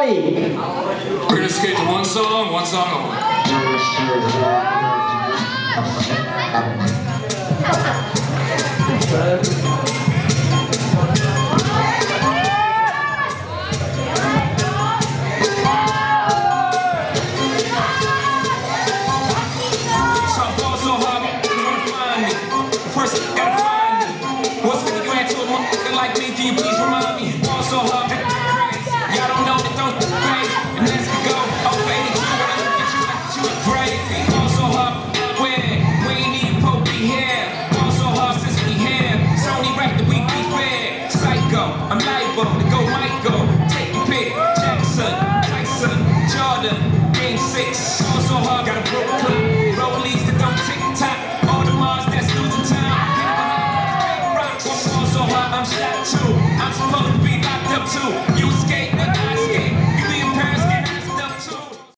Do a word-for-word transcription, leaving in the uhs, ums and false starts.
Mike. We're gonna skate to one song, one song only. Like me, can you please remind me? Ball so hard, crazy. Y'all don't know that those crazy. And let's go over eighty-two. When I look at you, I think you are crazy. Ball so hard, where? We ain't even supposed to be here. Ball so hard since we here. Sony rap that we be fair. Psycho, I'm liable to go Michael. Take a pick. Jackson, Tyson, Jordan, Game Six. Ball so hard, got a Brooklyn. Rollies that don't tick tock. All the Mars that's losing time. I'm shot too. I'm supposed to be locked up too.